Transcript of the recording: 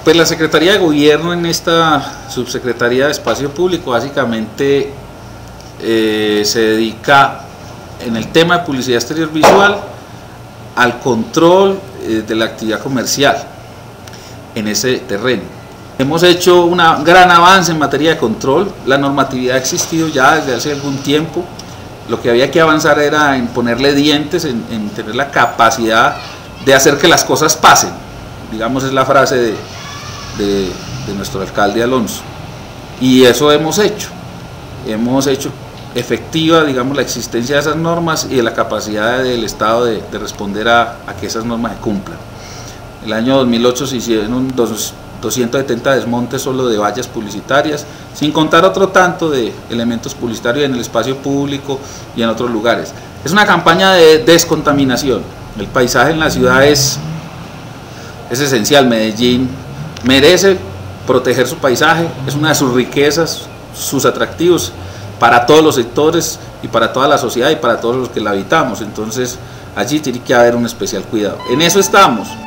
Pues la Secretaría de Gobierno en esta Subsecretaría de Espacio Público básicamente se dedica en el tema de publicidad exterior visual al control de la actividad comercial en ese terreno. Hemos hecho un gran avance en materia de control, la normatividad ha existido ya desde hace algún tiempo, lo que había que avanzar era en ponerle dientes, en tener la capacidad de hacer que las cosas pasen, digamos es la frase de nuestro alcalde Alonso, y eso hemos hecho efectiva, digamos, la existencia de esas normas y de la capacidad del Estado de responder a que esas normas se cumplan. El año 2008 se hicieron 270 desmontes solo de vallas publicitarias, sin contar otro tanto de elementos publicitarios en el espacio público y en otros lugares. Es una campaña de descontaminación. El paisaje en la ciudad es esencial. Medellín merece proteger su paisaje, es una de sus riquezas, sus atractivos para todos los sectores y para toda la sociedad y para todos los que la habitamos. Entonces allí tiene que haber un especial cuidado. En eso estamos.